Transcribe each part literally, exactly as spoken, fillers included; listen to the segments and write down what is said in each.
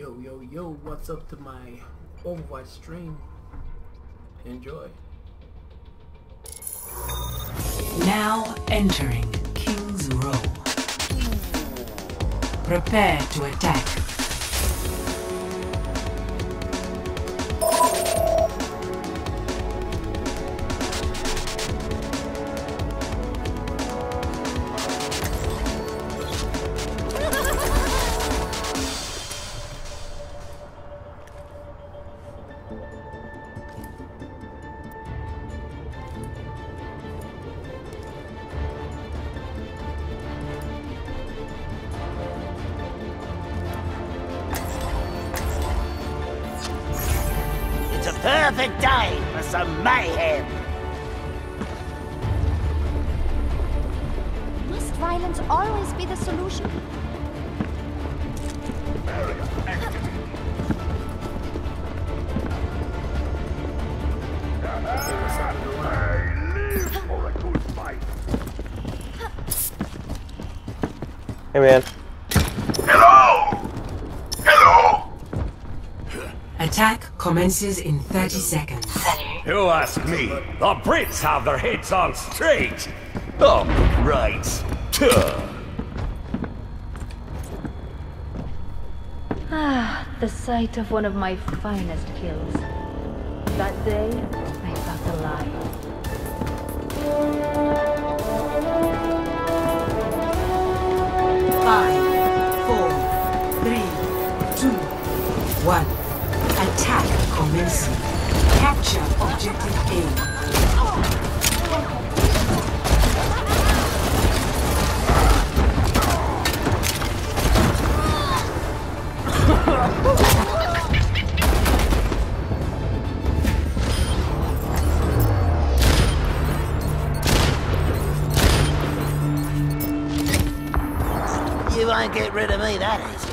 Yo, yo, yo, what's up to my Overwatch stream? Enjoy. Now entering King's Row. Prepare to attack. Perfect day for some mayhem. Must violence always be the solution? Hey man. Hello! Hello! Attack commences in thirty seconds. You ask me. The Brits have their heads on straight. Oh, right. Tuh. Ah, the sight of one of my finest kills. That day, I felt alive. Five, four, three, two, one. Attack commencing. Capture objective A. You won't get rid of me that easy.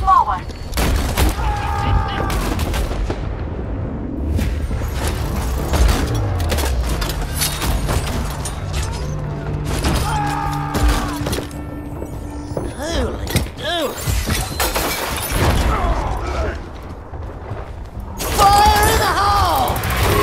forward. Holy dooly. Fire in the hole!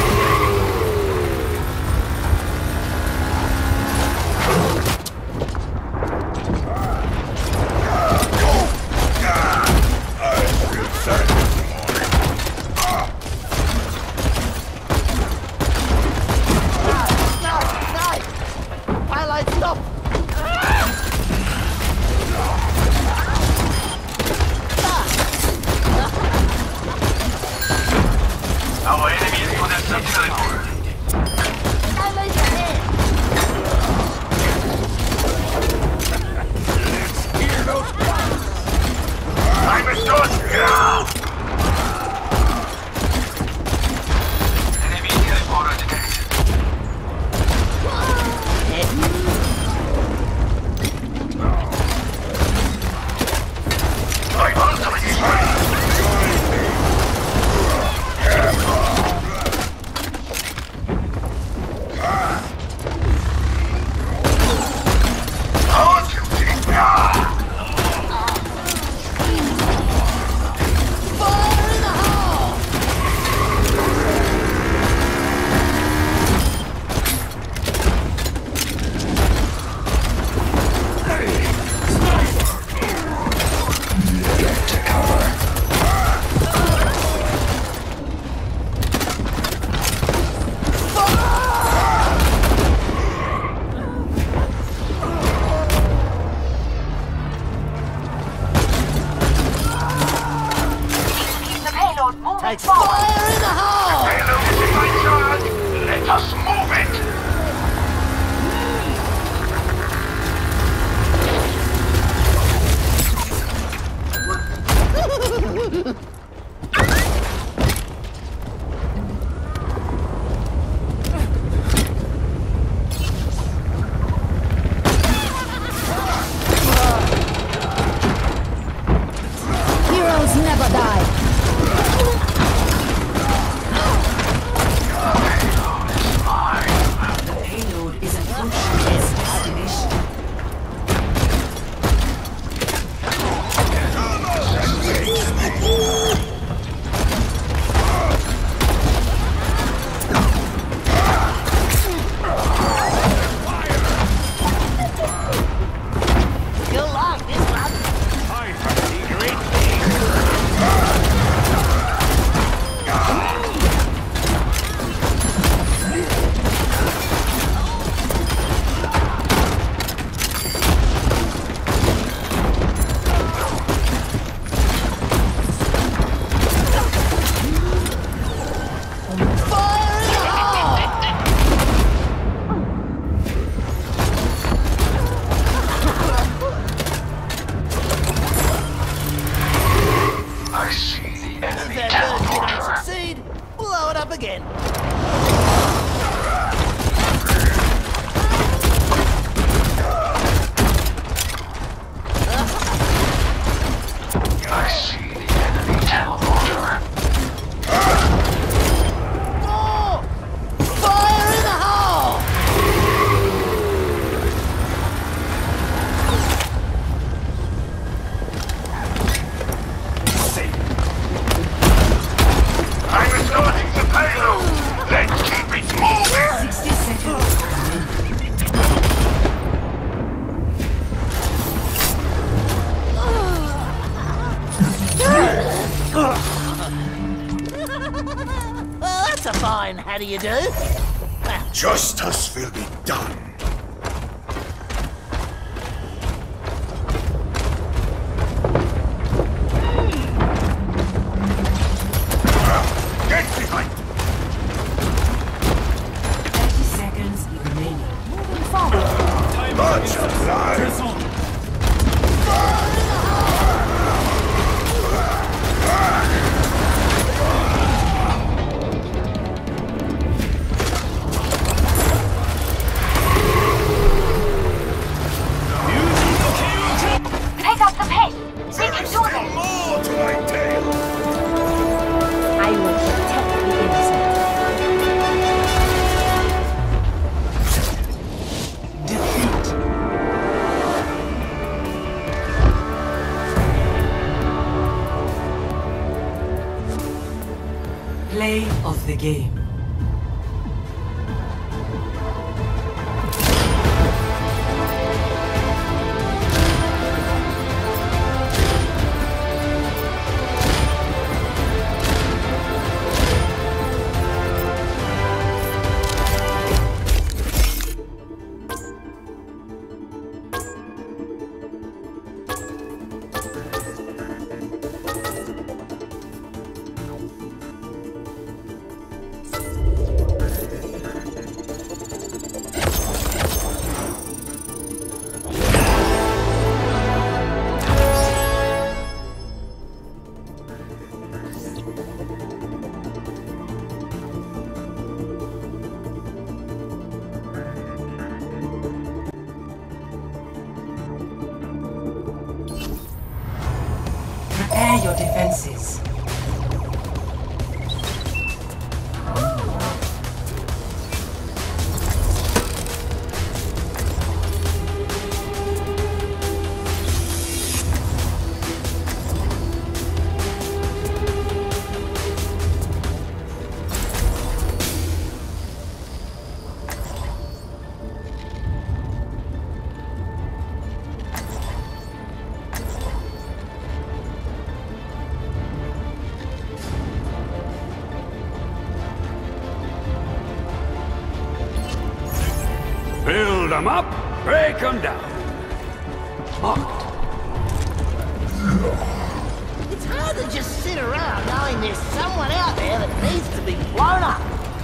Moving It's forward. fire in the hole! Payload is in my charge. Let us move it. Heroes never die. The payload is approaching its destination. You'll like this one. I fancy great things. Fire in the hole! I see the If enemy that bird didn't teleporter. succeed, blow it up again. I see the enemy teleporter. More! Fire in the hole! I'm restoring the payload. Let's keep it moving. sixty seconds remaining. Well, that's a fine how do you do? Well, Justice will be done. Get behind! thirty seconds remaining. Moving forward. Much obliged. Play of the game. Prepare your defenses. Build them up, break them down. Marked. It's hard to just sit around knowing there's someone out there that needs to be blown up.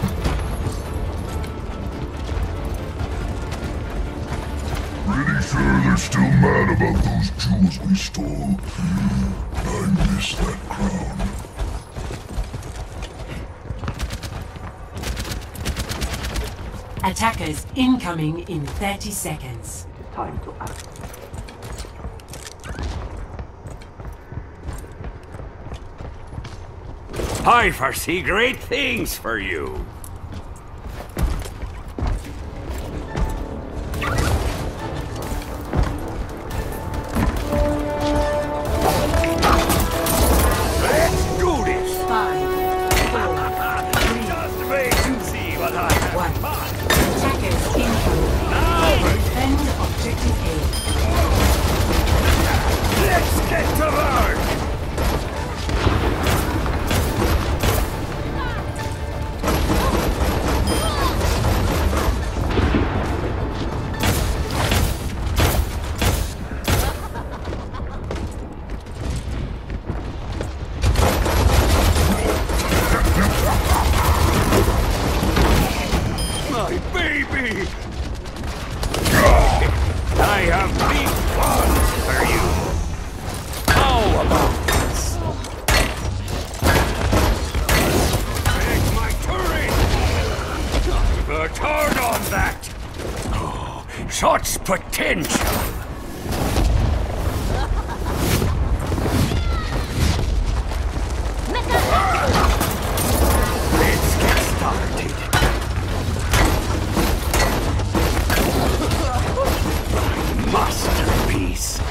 Pretty sure they're still mad about those jewels we stole. I miss that crown. Attackers incoming in thirty seconds. Time to act. I foresee great things for you. Let's do this. Five, four, three, Just wait and see what I have. one. Attackers incoming. Defend objective A. Let's get to work. My baby! I have big plans for you. How about this? Take my turret! Uh, turn on that! Oh, such potential! Let's get started. Masterpiece.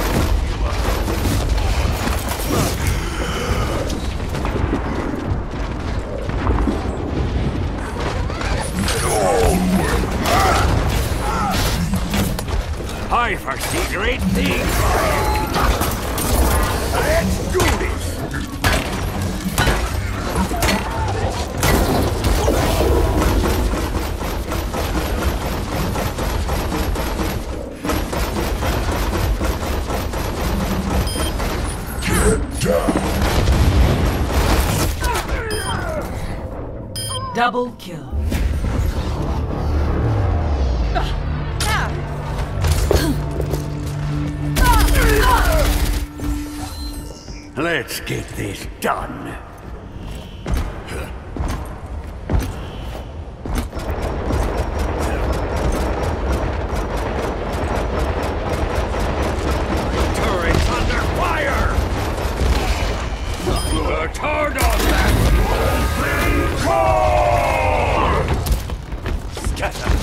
I foresee great things for you. Let's do this. Double kill. Let's get this done. Turret's under fire! Uh, turn on that! Scatter!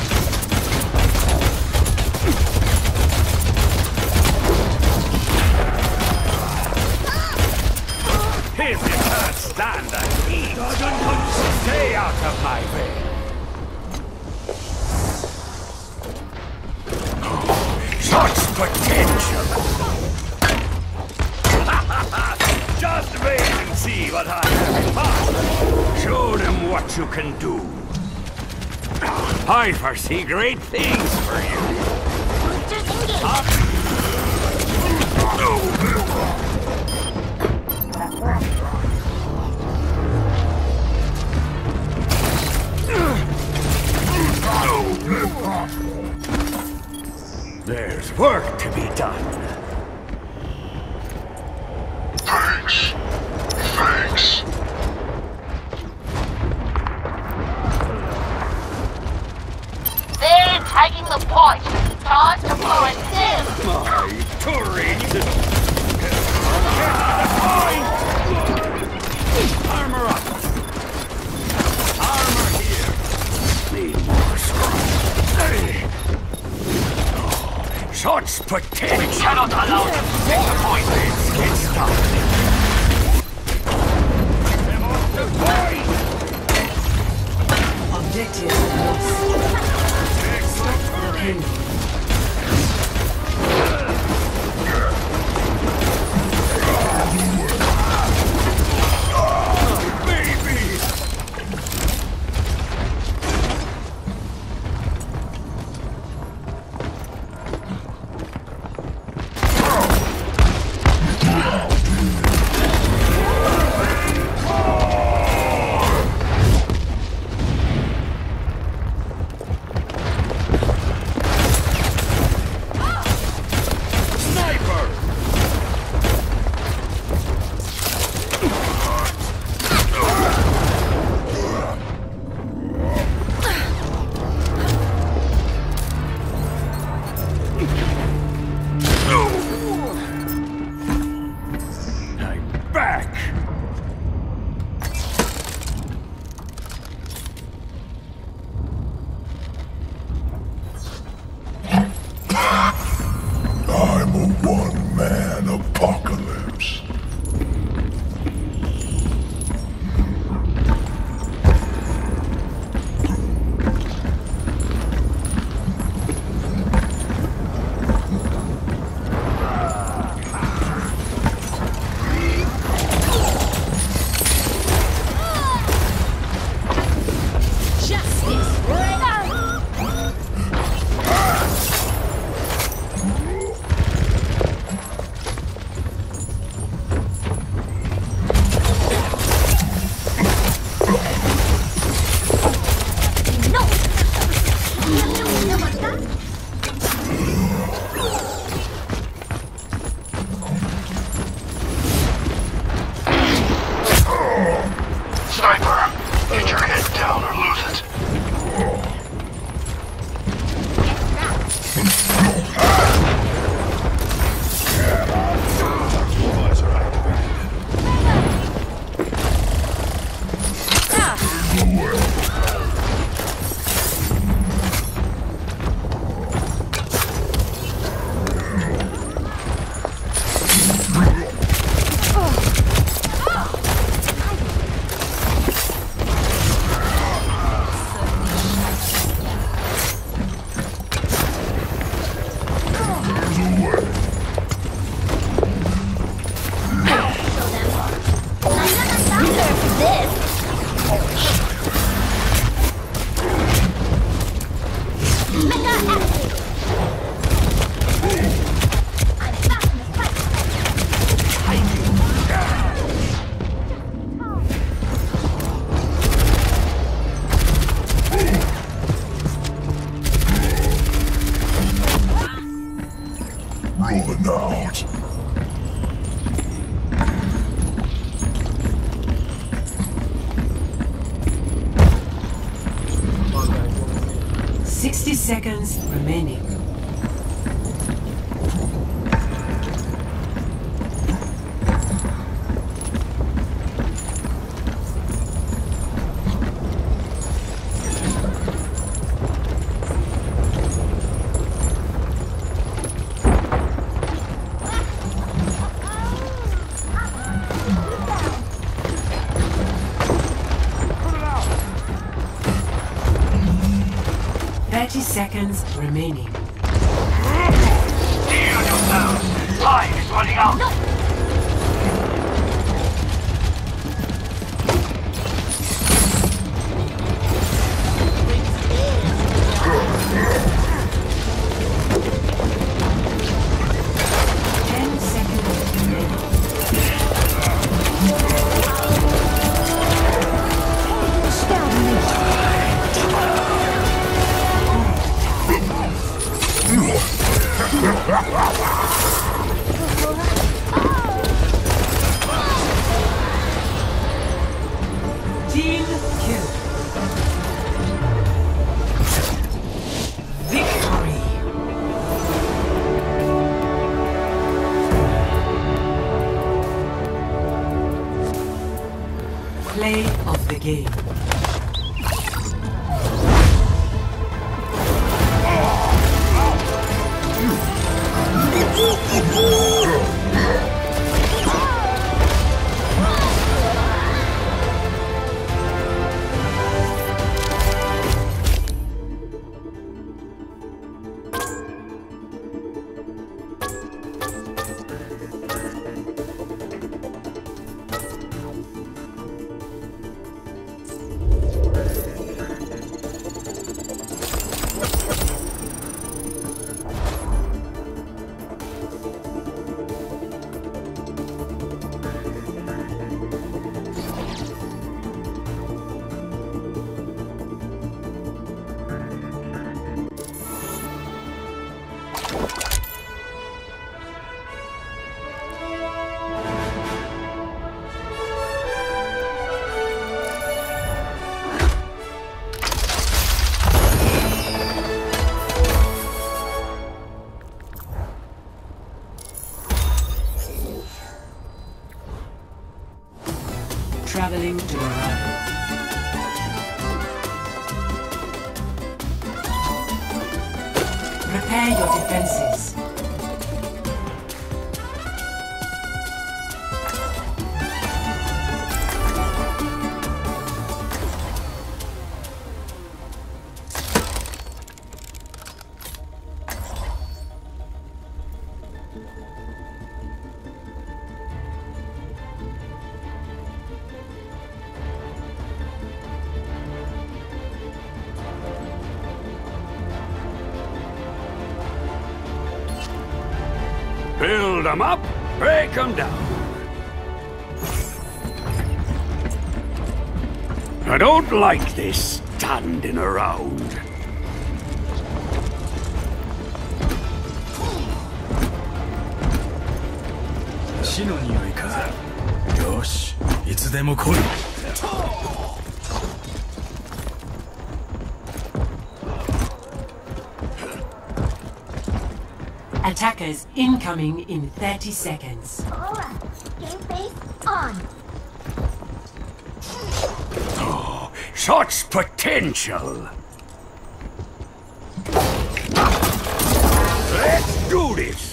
Here's your chance! stand the heat. Stay out of my way. Such potential! Just wait and see what I have. Show them what you can do. I foresee great things for you. There's work to be done. Thanks. Thanks. They're taking the point. Time to blow it down. My turret! Get out of point! Armor up! Armor here! Need more scrap. Such potential! We cannot allow them to take the point! Let's get started! Them off the point! Objective lost. Excellent hurry! I'm a one-man apocalypse. Sniper, get your head down or lose it. Rolling out. Sixty seconds remaining. seconds remaining. Time is running out! Ten seconds remaining. Team kill. Victory. Play of the game. Traveling to arrive. Prepare your defenses. Build them up, break them down. I don't like this standing around. Attackers incoming in thirty seconds. Alright, game face on. Oh, such potential. Let's do this.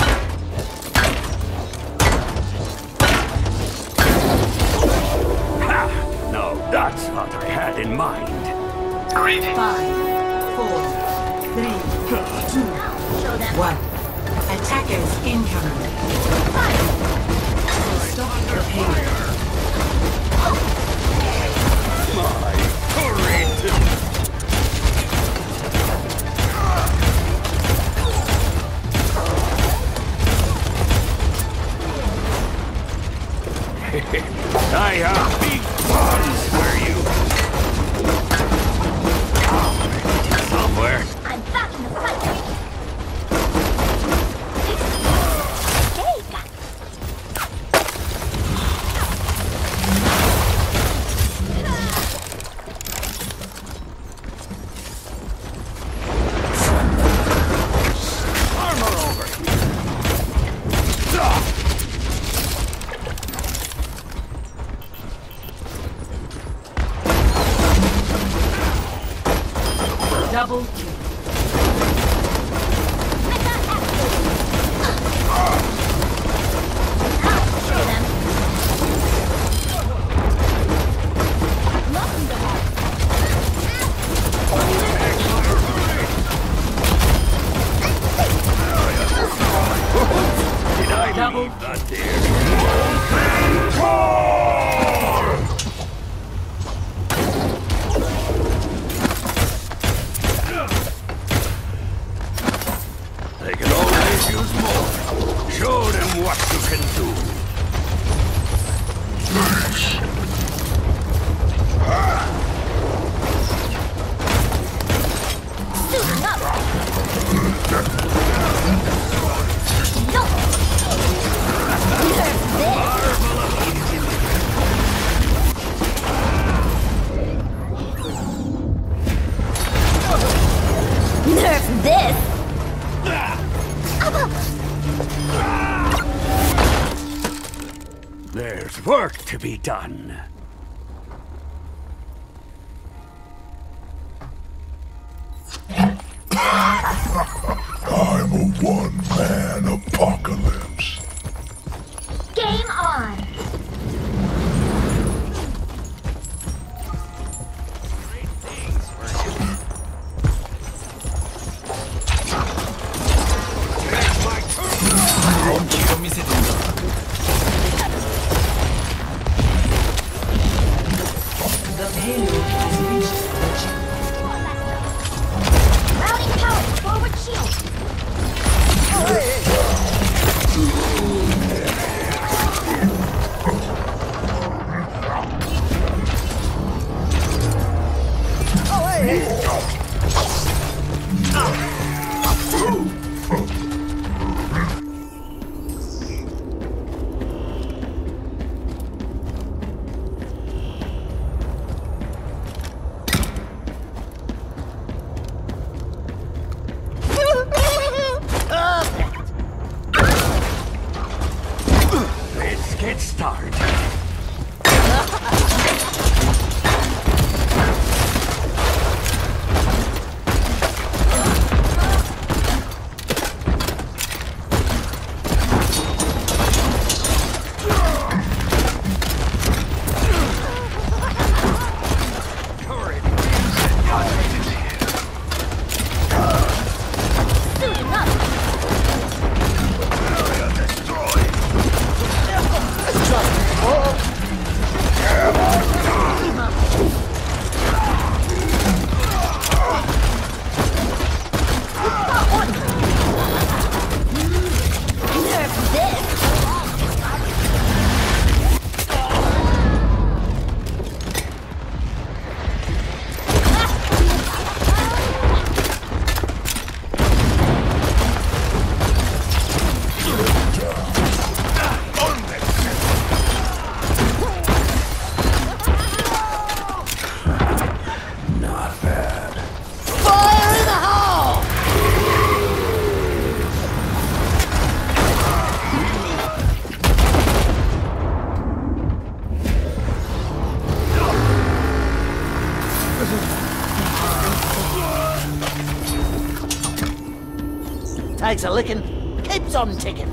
Ha! No, that's what I had in mind. Greetings. Five, four, three, two, one. Attackers incoming. Stop the pain. My turret! I have big plans for you. Oh, somewhere. I'm back in the fight. Double kill. There's work to be done. I'm a one-man apocalypse. Game on! The payload has reached the chip. Routing power, forward shield! Let's get started. Suiting up! Nerf this! Not bad. Fire in the hole! Takes a licking, keeps on ticking.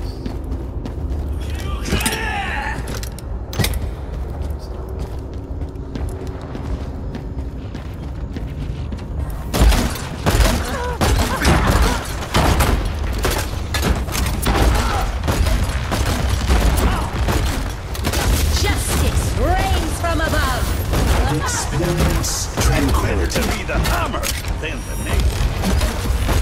Justice reigns from above! Experience tranquility. To be the hammer, then the nail.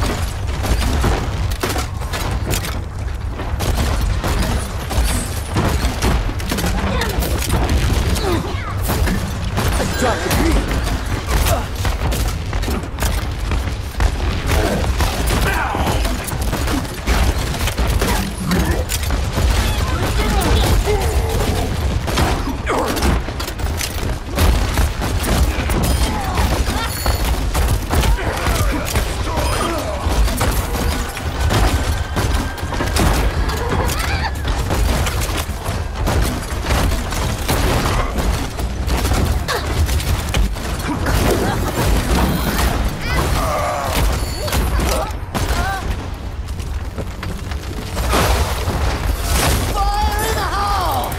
Fire in the hole!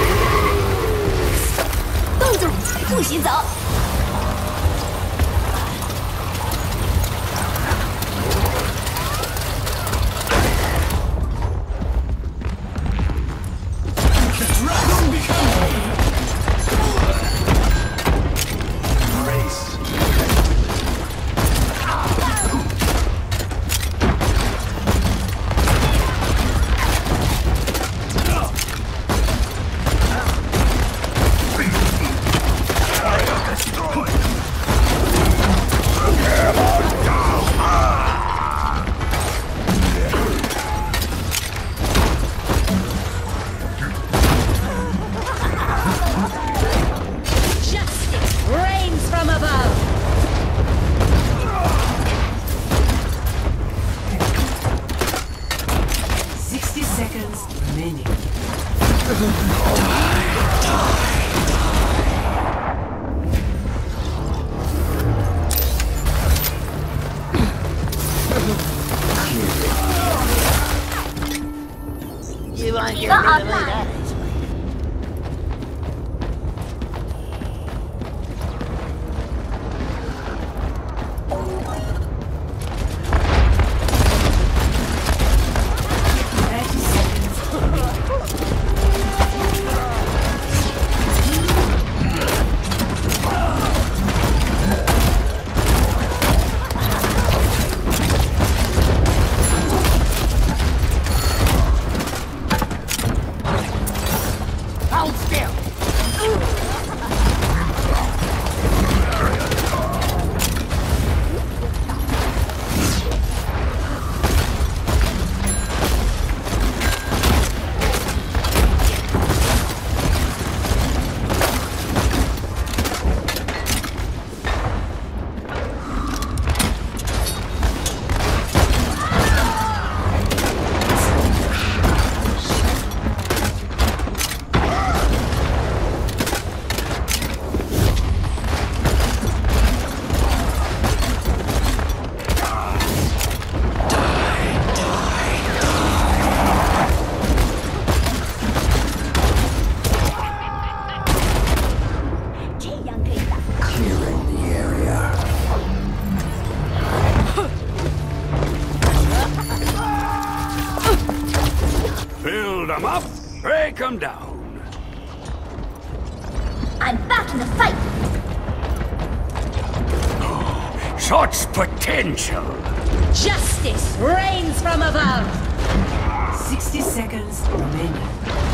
动作不许走！ Fire You won't get rid of me that easily. Hold still. Build them up, break them down. I'm back in the fight. Such potential. Justice reigns from above. Sixty seconds remaining.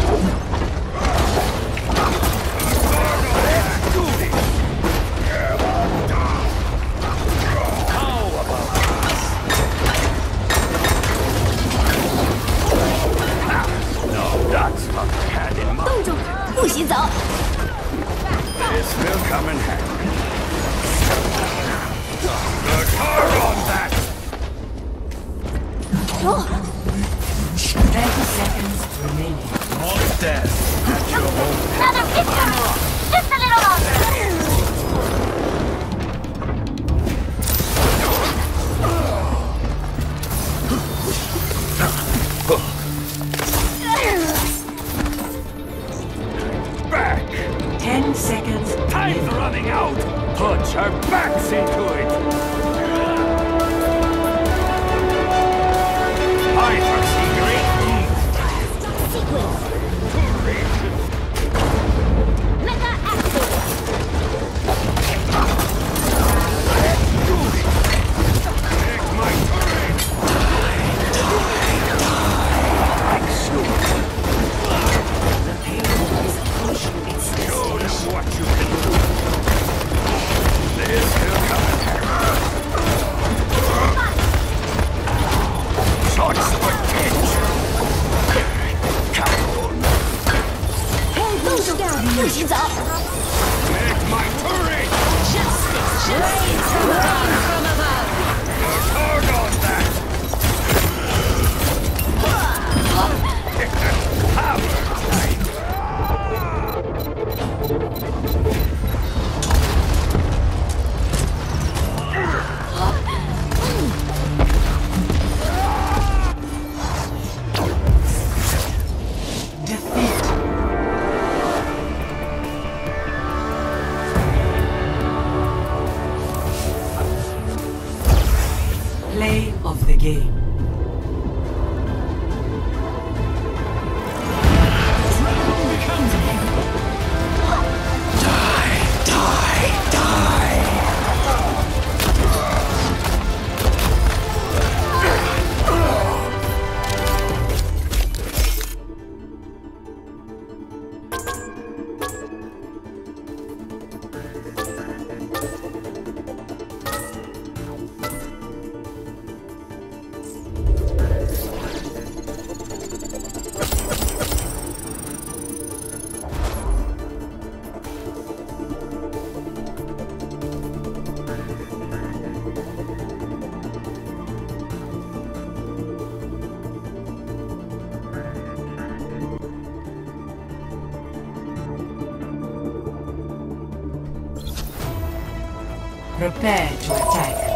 That's what I had in mind. 动住，不许走。 This will come in handy. The car on that! Thirty seconds remaining. Not death at your home. Another picture. Just a little longer. Back! Ten seconds. Time's running out! Put your backs into it! I foresee great things! Sequence. Duration! Mega active. Take my turret! Like snow! The payload is approaching its Show them destination. what you can do! This will come in handy! Such potential! Come on! 动住，不许走。 Take my turret! Justice reigns from above. Hard on that! Power time! Defeat. Play of the game. Prepare to attack.